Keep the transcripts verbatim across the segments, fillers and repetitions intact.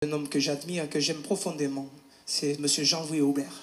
Un homme que j'admire, que j'aime profondément, c'est monsieur Jean-Louis Aubert.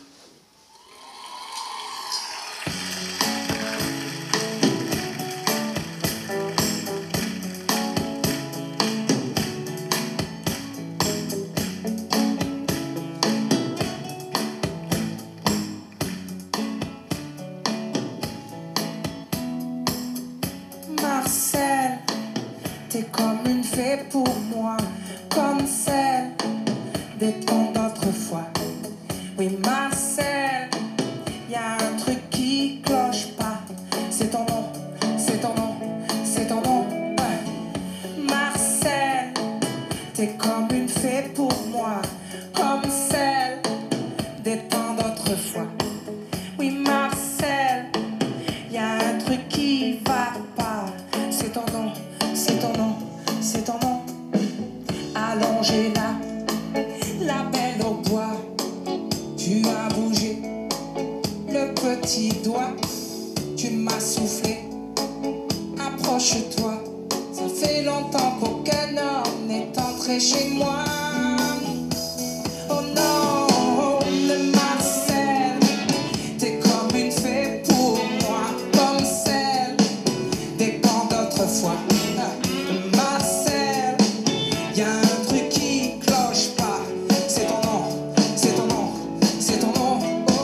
Marcel, t'es comme une fée pour moi, comme celle des temps d'autrefois. Oui, Marcel, y a un truc qui cloche pas. C'est ton nom, c'est ton nom, c'est ton nom. Ouais. Marcel, t'es comme une fée pour moi, comme celle des temps d'autrefois. Oui, Marcel, y a un truc qui va pas. C'est ton nom, c'est ton nom, c'est ton nom. Allongé là, la belle au bois. Tu as bougé le petit doigt. Tu m'as soufflé, approche-toi. Ça fait longtemps qu'aucun homme n'est entré chez moi. Oh non, le Marcel, t'es comme une fée pour moi, comme celle des temps d'autrefois. Marcel, y a un truc qui cloche pas. C'est ton nom, c'est ton nom, c'est ton nom. Oh.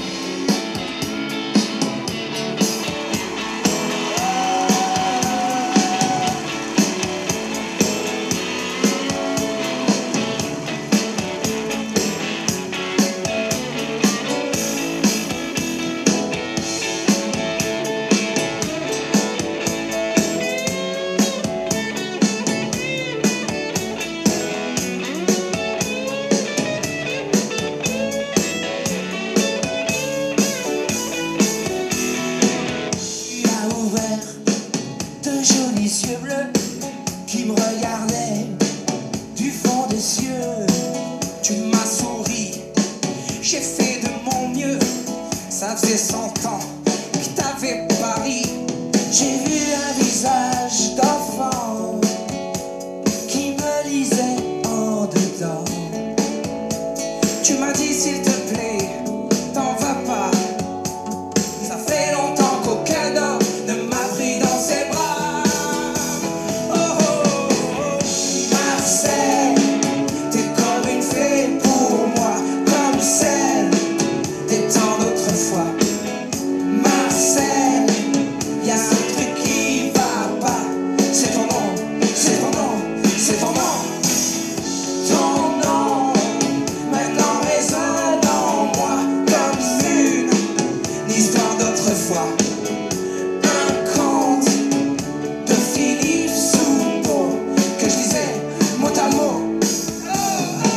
Tu as ouvert de jolis yeux bleus qui me regardaient du fond des cieux. Tu m'as souri, j'ai fait de mon mieux. Ça faisait cent ans que t'avais pari. J'ai vu un visage d'enfant qui me lisait en dedans. Tu m'as dit s'il te plaît, t'en vas pas. Ça fait longtemps qu'aucun homme ne m'a pris dans ses bras. Oh, oh, oh, Marcel, t'es comme une fée pour moi, comme celle des temps d'autrefois. Marcel, y a un truc qui va pas. C'est ton nom, c'est ton nom, c'est ton nom. Ton nom, maintenant résonne en moi comme une histoire d'autrefois. Un conte de Philippe Soupeau que je lisais mot à mot. Oh, oh.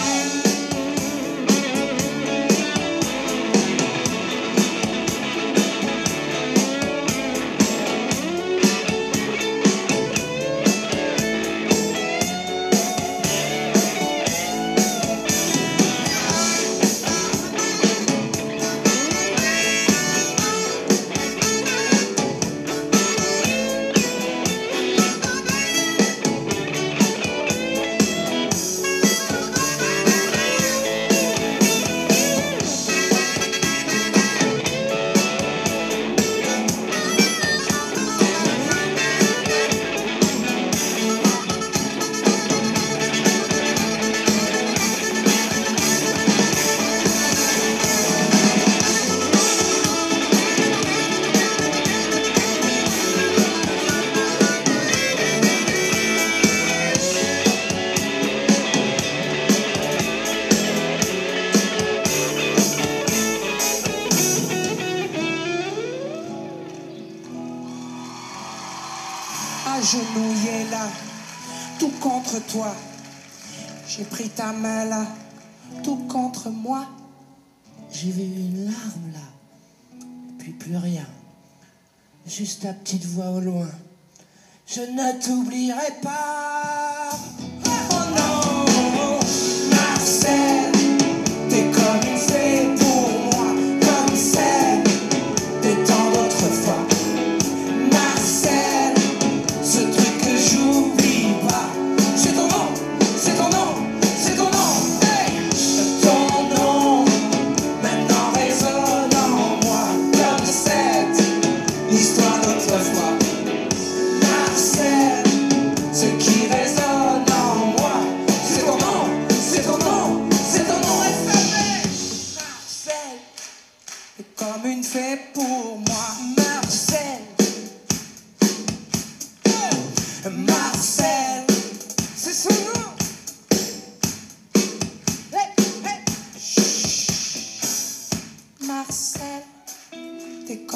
Agenouillé là, tout contre toi. J'ai pris ta main là, tout contre moi. J'ai vu une larme là, puis plus rien. Juste ta petite voix au loin. Je ne t'oublierai pas. Oh non, Marcel, t'es comme une fée pour moi, comme celle des temps d'autrefois. Marcel, ce truc que j'oublie pas. C'est ton nom, c'est ton nom, c'est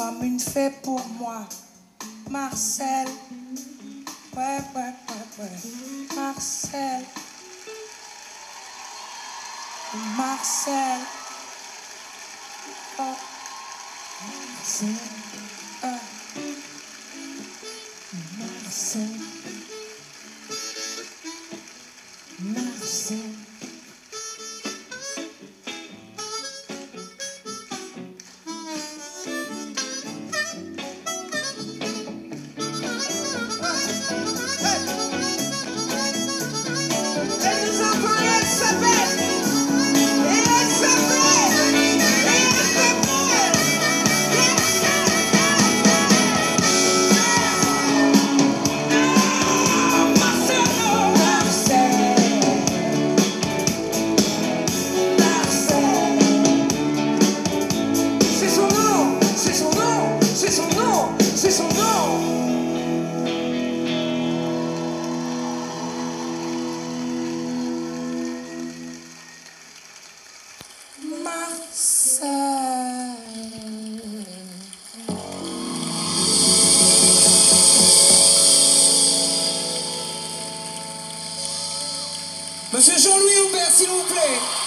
comme une fée pour moi. Marcel, ouais, ouais, ouais, ouais. Marcel, Marcel, oh, Marcel, ah. Marcel, Marcel. Monsieur Jean-Louis Aubert, s'il vous plaît.